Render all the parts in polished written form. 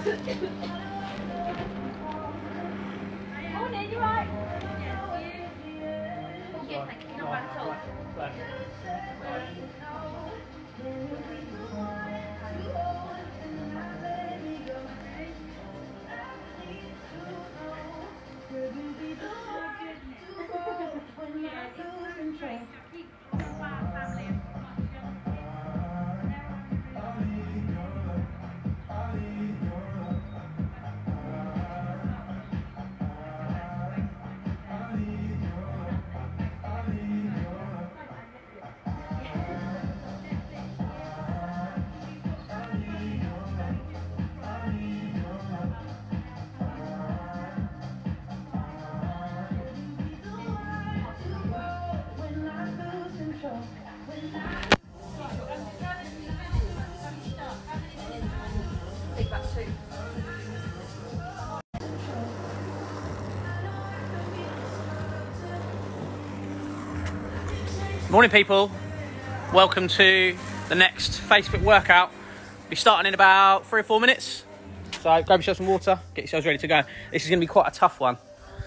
Morning, you right? Yeah, thank you. Not bad at all. Morning people, welcome to the next Facebook workout. We'll be starting in about 3 or 4 minutes, so grab yourself some water, get yourselves ready to go. This is going to be quite a tough one.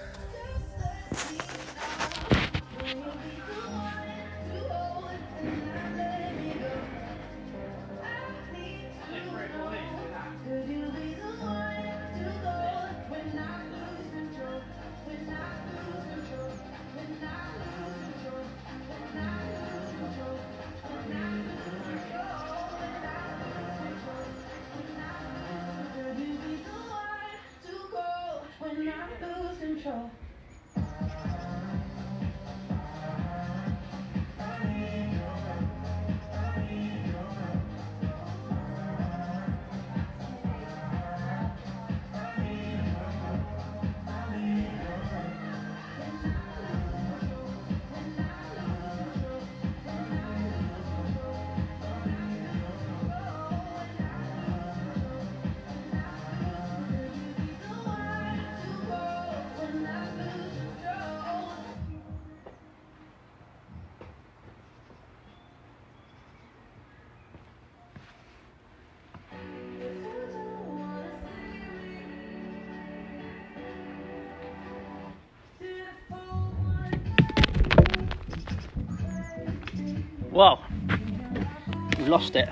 Whoa, we lost it.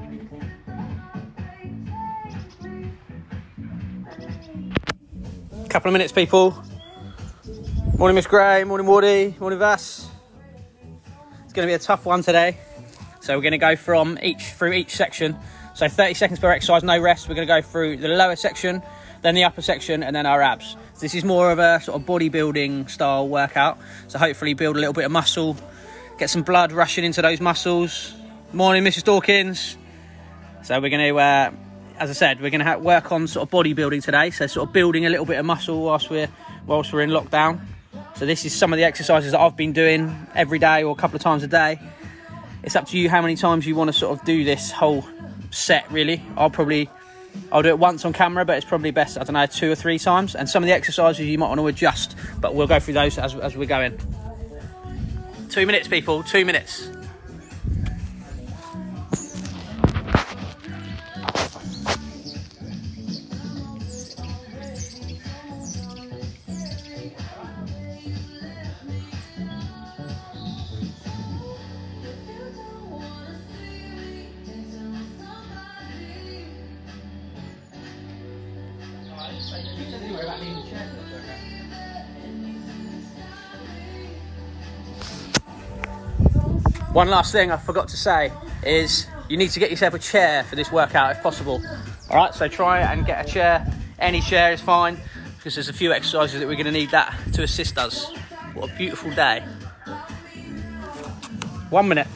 Couple of minutes, people. Morning, Miss Gray. Morning, Woody. Morning, Vass. It's going to be a tough one today. So we're going to go through each section. So 30 seconds per exercise, no rest. We're going to go through the lower section, then the upper section, and then our abs. So this is more of a sort of bodybuilding style workout. So hopefully build a little bit of muscle, get some blood rushing into those muscles. Morning, Mrs. Dawkins. So we're going to, as I said, we're going to work on sort of bodybuilding today. So sort of building a little bit of muscle whilst we're in lockdown. So this is some of the exercises that I've been doing every day or a couple of times a day. It's up to you how many times you want to sort of do this whole set, really. I'll do it once on camera, but it's probably best, I don't know, 2 or 3 times. And some of the exercises you might want to adjust, but we'll go through those as we're going. 2 minutes, people, 2 minutes. One last thing I forgot to say is you need to get yourself a chair for this workout if possible. All right, so try and get a chair. Any chair is fine, because there's a few exercises that we're going to need that to assist us. What a beautiful day. 1 minute.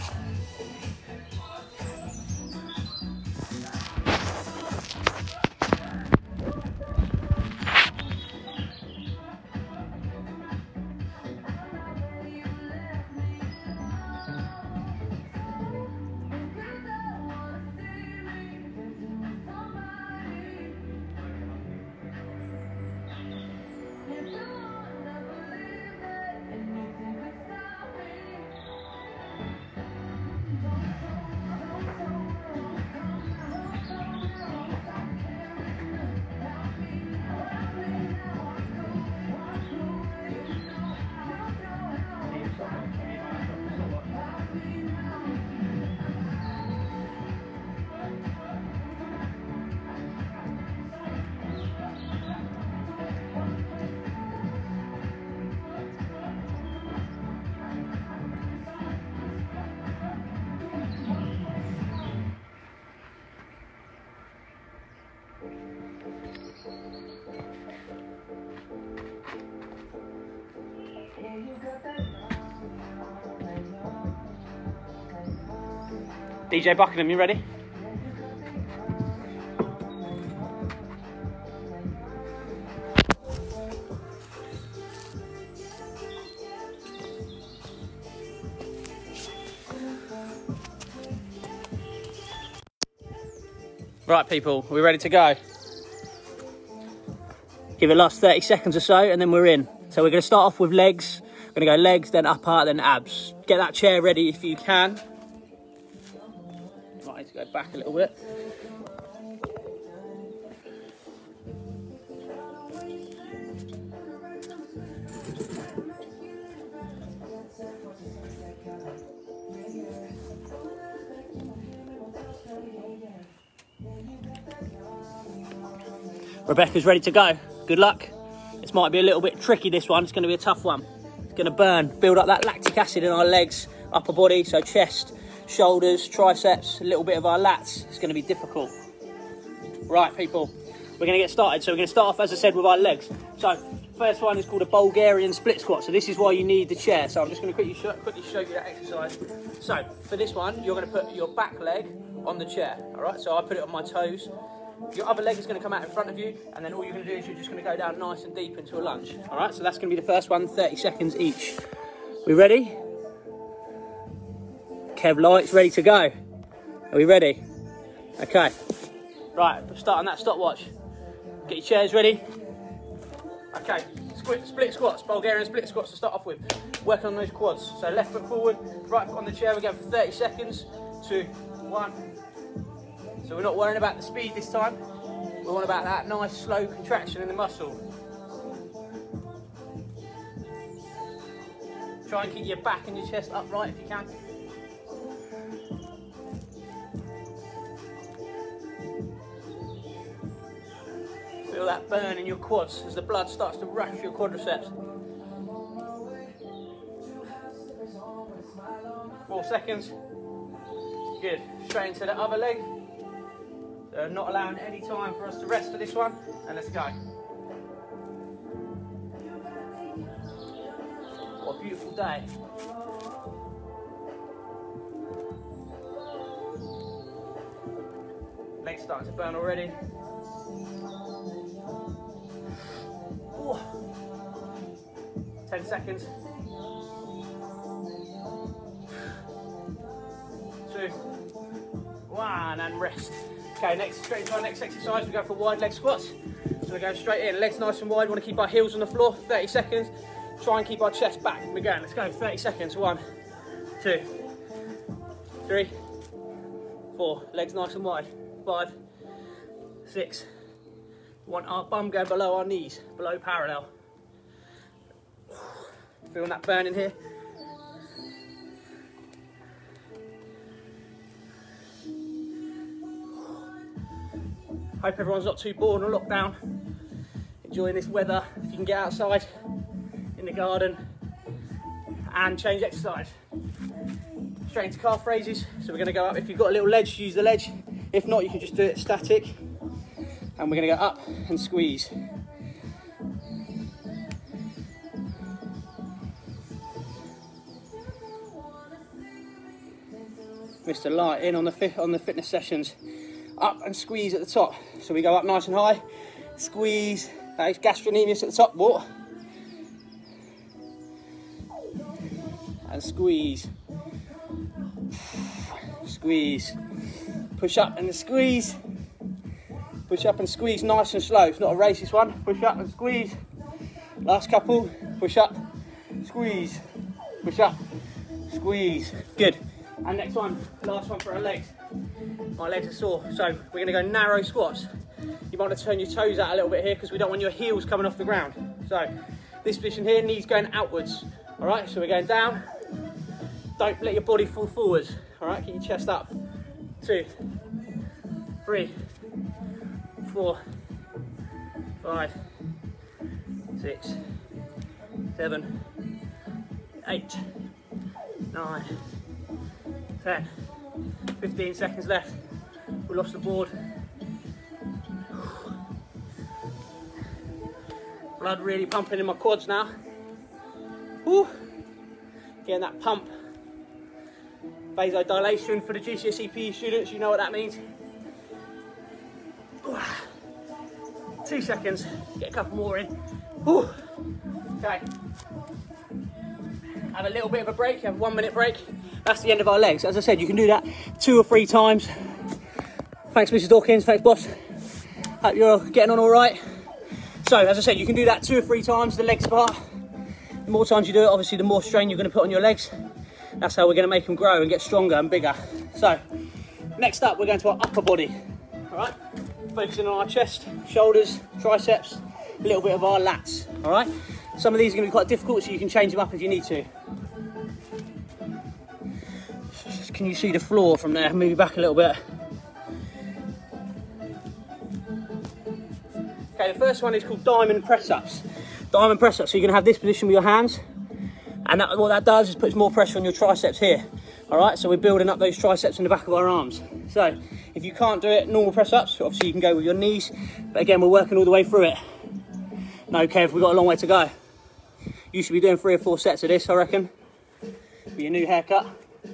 DJ Buckingham, you ready? Right, people, we're ready to go. Give it last 30 seconds or so, and then we're in. So we're going to start off with legs. We're going to go legs, then upper, then abs. Get that chair ready if you can. Might need to go back a little bit. Rebecca's ready to go. Good luck. This might be a little bit tricky, this one. It's going to be a tough one. It's going to burn, build up that lactic acid in our legs, upper body, so chest, shoulders, triceps, a little bit of our lats. It's going to be difficult. Right, people, we're going to get started. So we're going to start off, as I said, with our legs. So first one is called a Bulgarian split squat. So this is why you need the chair. So I'm just going to quickly show you that exercise. So for this one, you're going to put your back leg on the chair. All right, so I put it on my toes. Your other leg is going to come out in front of you, and then all you're going to do is you're just going to go down nice and deep into a lunge. All right, so that's going to be the first one, 30 seconds each. We ready? Kev Light's ready to go. Are we ready? Okay. Right, start on that stopwatch. Get your chairs ready. Okay, split squats, Bulgarian split squats to start off with. Working on those quads. So left foot forward, right foot on the chair. We go for 30 seconds. 2, 1. So we're not worrying about the speed this time. We're worrying about that nice slow contraction in the muscle. Try and keep your back and your chest upright if you can. Feel that burn in your quads as the blood starts to rush your quadriceps. 4 seconds. Good. Straight into the other leg. So not allowing any time for us to rest for this one. And let's go. What a beautiful day. Legs starting to burn already. Ooh. 10 seconds. 2, 1, and rest. Okay, straight into our next exercise. We go for wide leg squats. So we go straight in, legs nice and wide. We want to keep our heels on the floor for 30 seconds. Try and keep our chest back. We're going. Let's go. 30 seconds. 1, 2, 3, 4. Legs nice and wide. 5, 6. We want our bum go below our knees, below parallel. Feeling that burn in here. Hope everyone's not too bored on lockdown. Enjoying this weather. If you can get outside in the garden and change exercise. Straight into calf raises. So we're going to go up. If you've got a little ledge, use the ledge. If not, you can just do it static. And we're going to go up and squeeze. Mr. Light in on the fitness sessions. Up and squeeze at the top. So we go up nice and high, squeeze, that is gastrocnemius at the top, what? And squeeze. Squeeze. Push up and squeeze. Push up and squeeze, nice and slow. It's not a race, this one. Push up and squeeze. Last couple, push up, squeeze. Push up, squeeze. Good. And next one, last one for our legs. My legs are sore, so we're gonna go narrow squats. You might want to turn your toes out a little bit here because we don't want your heels coming off the ground. So this position here, knees going outwards. All right, so we're going down. Don't let your body fall forwards. All right, keep your chest up. 2, 3, 4, 5, 6, 7, 8, 9, 10, 15 seconds left. We lost the board. Blood really pumping in my quads now. Woo. Getting that pump. Vasodilation for the GCSE PE students, you know what that means. 2 seconds, get a couple more in. Okay. Have a little bit of a break, have a 1 minute break. That's the end of our legs. As I said, you can do that 2 or 3 times. Thanks, Mrs. Dawkins, thanks, boss. Hope you're getting on all right. So, as I said, you can do that 2 or 3 times, the legs part. The more times you do it, obviously, the more strain you're going to put on your legs. That's how we're going to make them grow and get stronger and bigger. So, next up, we're going to our upper body. All right? Focusing on our chest, shoulders, triceps, a little bit of our lats. All right? Some of these are going to be quite difficult, so you can change them up if you need to. Can you see the floor from there? Move back a little bit. Okay, the first one is called diamond press-ups. Diamond press-ups, so you're going to have this position with your hands, and what that does is puts more pressure on your triceps here. All right, so we're building up those triceps in the back of our arms. So if you can't do it, normal press-ups, obviously you can go with your knees, but again, we're working all the way through it. No, Kev, we've got a long way to go. You should be doing 3 or 4 sets of this, I reckon, for your new haircut.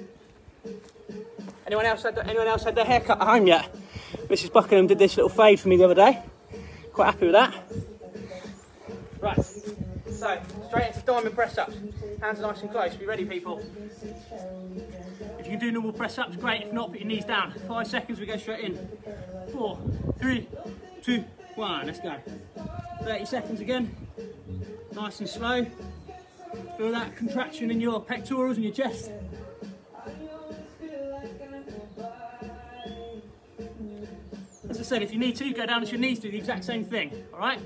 Anyone else had their haircut at home yet? Mrs. Buckingham did this little fade for me the other day. Quite happy with that. Right, so straight into diamond press-ups. Hands nice and close. Be ready, people. If you can do normal press-ups, great. If not, put your knees down. 5 seconds, we go straight in. 4, 3, 2, 1. Let's go. 30 seconds again. Nice and slow. Feel that contraction in your pectorals and your chest. As I said, if you need to, go down to your knees, do the exact same thing, all right?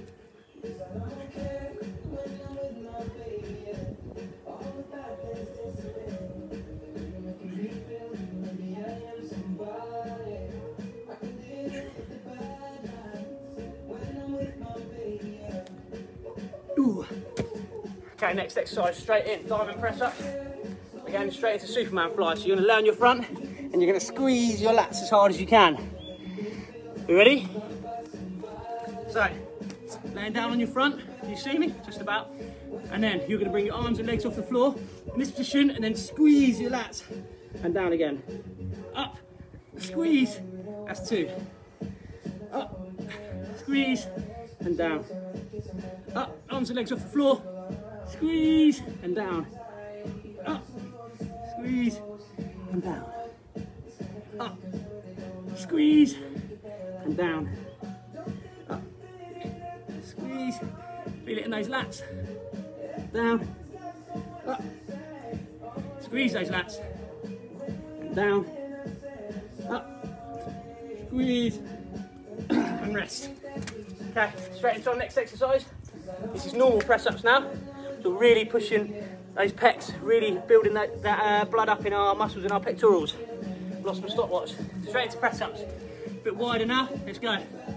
Ooh. Okay, next exercise, straight in, diamond press up. We're going straight into Superman fly. So you're going to lay on your front and you're going to squeeze your lats as hard as you can. You ready? So, laying down on your front, can you see me? Just about. And then you're going to bring your arms and legs off the floor in this position and then squeeze your lats and down again. Up, squeeze, that's 2. Up, squeeze and down. Up, arms and legs off the floor, squeeze and down. Up, squeeze and down. Up, squeeze and down. Up, squeeze, feel it in those lats. Down, up, squeeze those lats. And down, up, squeeze and rest. Okay, straight into our next exercise. This is normal press-ups now. So really pushing those pecs, really building that blood up in our muscles and our pectorals. Lost my stopwatch. Straight into press-ups. A bit wider now, let's go.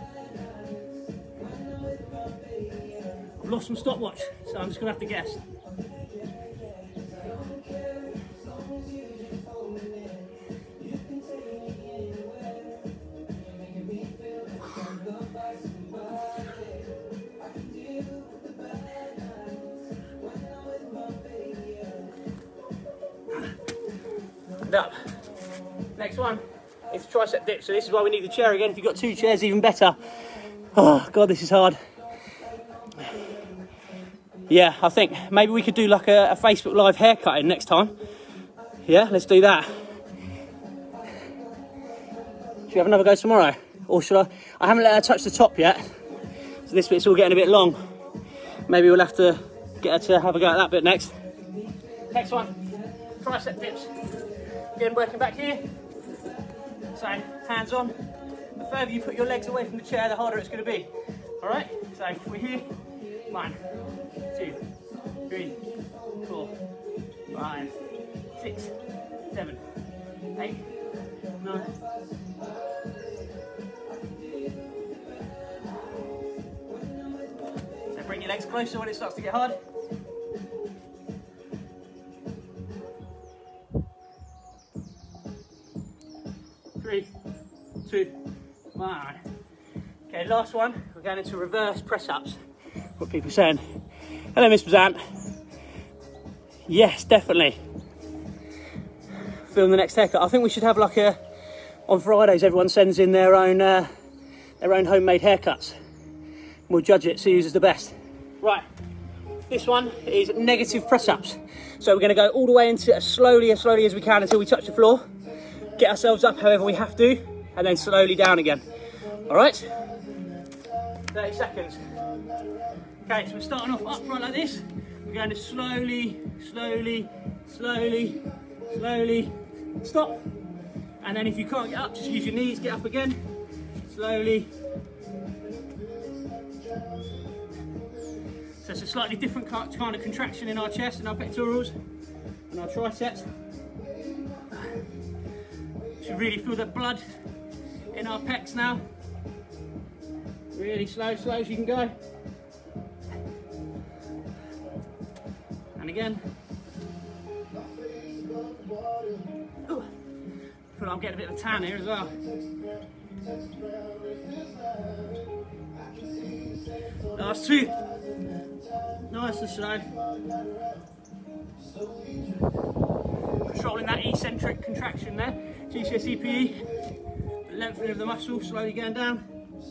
I've lost my stopwatch, so I'm just gonna have to guess. Up. Next one is tricep dip. So this is why we need the chair again. If you've got 2 chairs, even better. Oh God, this is hard. Yeah, I think maybe we could do like a Facebook Live haircutting next time. Yeah, let's do that. Should we have another go tomorrow? Or should I? I haven't let her touch the top yet. So this bit's all getting a bit long. Maybe we'll have to get her to have a go at that bit next. Next one, tricep dips. Again, working back here. So, hands on. The further you put your legs away from the chair, the harder it's going to be. All right? So, we're here. 1, 2, 3, 4, 5, 6, 7, 8, 9. So, bring your legs closer when it starts to get hard. Three, 2, 1. Okay, last one. We're going into reverse press-ups. What people are saying. Hello, Miss Bazant. Yes, definitely. film the next haircut. I think we should have like on Fridays everyone sends in their own homemade haircuts. We'll judge it, see who's the best. Right, this one is negative press-ups. So we're going to go all the way into it as slowly as we can until we touch the floor. Get ourselves up however we have to, and then slowly down again. All right? 30 seconds. Okay, so we're starting off upright like this. We're going to slowly, stop. And then if you can't get up, just use your knees, get up again. Slowly. So it's a slightly different kind of contraction in our chest and our pectorals and our triceps. Should really feel the blood in our pecs now. Really slow as you can go. And again. Ooh. I feel like I'm getting a bit of a tan here as well. Last two. Nice and slow. Controlling that eccentric contraction there. GCSEPE. The lengthening of the muscle, slowly going down.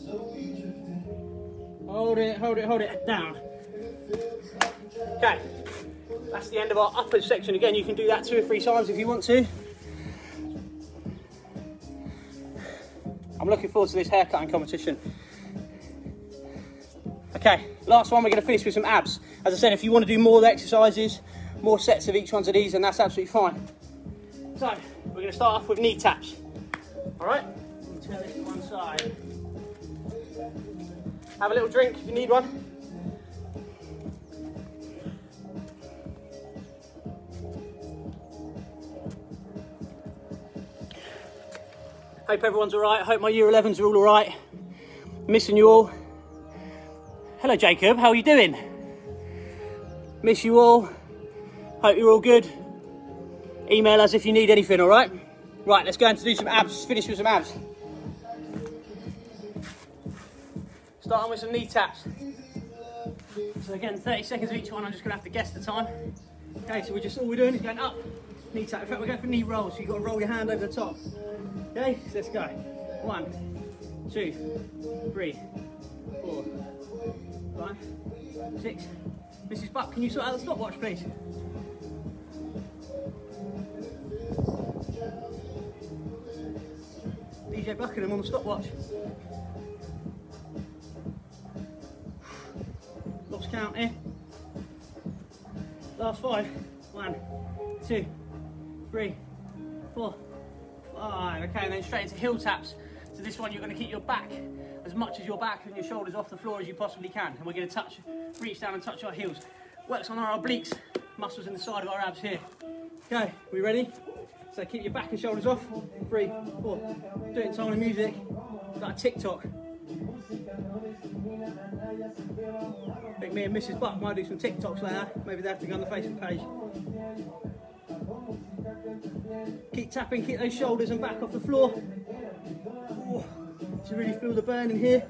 Hold it, down. Okay, that's the end of our upper section. Again, you can do that 2 or 3 times if you want to. I'm looking forward to this haircutting competition. Okay, last one, we're going to finish with some abs. As I said, if you want to do more exercises, more sets of each one of these, then that's absolutely fine. So, we're going to start off with knee taps. All right, turn this to one side. Have a little drink if you need one. Hope everyone's all right. I hope my year 11s are all right. Missing you all. Hello, Jacob. How are you doing? Miss you all. Hope you're all good. Email us if you need anything, all right? Right, let's go and do some abs. Finish with some abs. Starting with some knee taps. So again, 30 seconds of each one. I'm just gonna have to guess the time. Okay, so all we're doing is going up, knee tap. In fact, we're going for knee rolls, so you've got to roll your hand over the top. Okay, so let's go. 1, 2, 3, 4, 5, 6. Mrs. Buck, can you sort out the stopwatch, please? DJ Buckingham on the stopwatch. Lost count here. Last 5. 1, 2, 3, 4, 5. Okay, and then straight into heel taps. So this one, you're going to keep your back, as much as your back and your shoulders off the floor as you possibly can. And we're going to reach down and touch our heels. Works on our obliques, muscles in the side of our abs here. Okay, we ready? So keep your back and shoulders off. 3, 4. Do it in time with music. It's like a TikTok. I think me and Mrs. Buck might do some TikToks like that. Maybe they have to go on the Facebook page. Keep tapping, keep those shoulders and back off the floor. Ooh, to really feel the burn in here.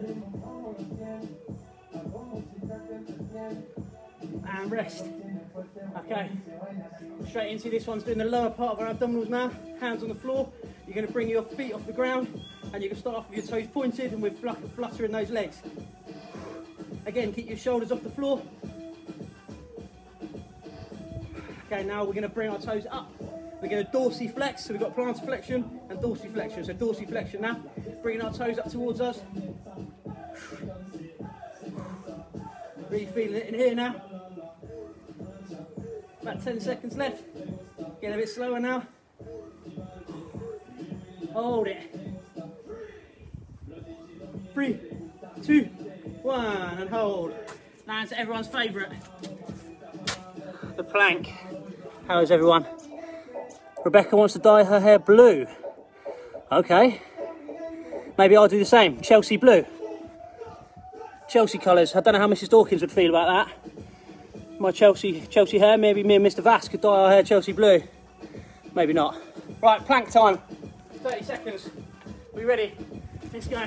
And rest. Okay, straight into this one's doing the lower part of our abdominals now. Hands on the floor. You're going to bring your feet off the ground and you can start off with your toes pointed and with fluttering those legs. Again, keep your shoulders off the floor. Okay, now we're going to bring our toes up. We're going to dorsiflex, so we've got plantar flexion and dorsiflexion. So dorsiflexion now, bringing our toes up towards us. Really feeling it in here now. About 10 seconds left. Getting a bit slower now. Hold it. 3, 2, 1, and hold. Now into everyone's favourite, the plank. How is everyone? Rebecca wants to dye her hair blue. Okay. Maybe I'll do the same. Chelsea blue. Chelsea colours. I don't know how Mrs. Dawkins would feel about that. My Chelsea hair. Maybe me and Mr. Vass could dye our hair Chelsea blue. Maybe not. Right, plank time. 30 seconds. We ready? Let's go.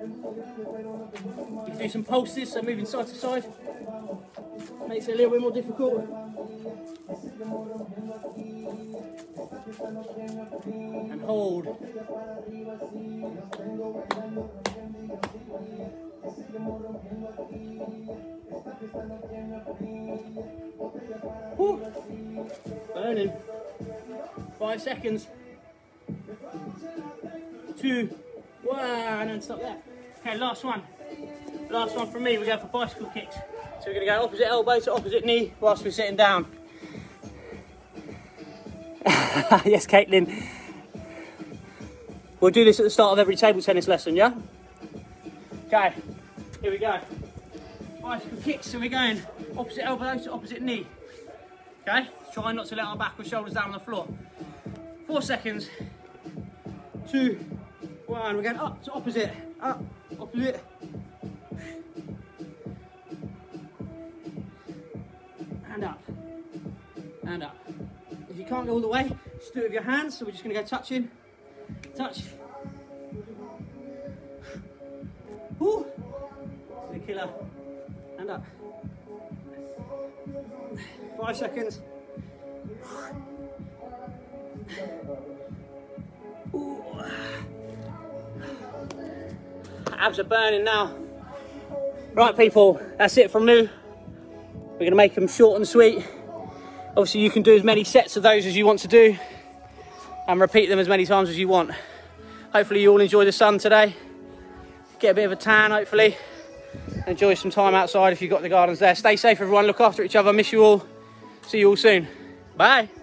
You can do some pulses, so moving side to side. Makes it a little bit more difficult. And hold. Woo. Burning. 5 seconds. 2, 1, and stop there. Okay, last one. Last one from me, we go for bicycle kicks. So we're going to go opposite elbow to opposite knee whilst we're sitting down. Yes, Caitlin. We'll do this at the start of every table tennis lesson, yeah? Okay, here we go. Bicycle kicks, so we're going opposite elbow to opposite knee. Okay, try not to let our back or shoulders down on the floor. 4 seconds. 2, 1, we're going up to opposite, opposite. And up, and up. If you can't go all the way, just do it with your hands. So we're just going to go touching, touch. Woo. The killer, and up. 5 seconds. Ooh. Abs are burning now. Right, people, that's it from Lou. We're going to make them short and sweet. Obviously, you can do as many sets of those as you want to do and repeat them as many times as you want. Hopefully, you all enjoy the sun today. Get a bit of a tan, hopefully. Enjoy some time outside if you've got the gardens there. Stay safe, everyone. Look after each other. Miss you all. See you all soon. Bye.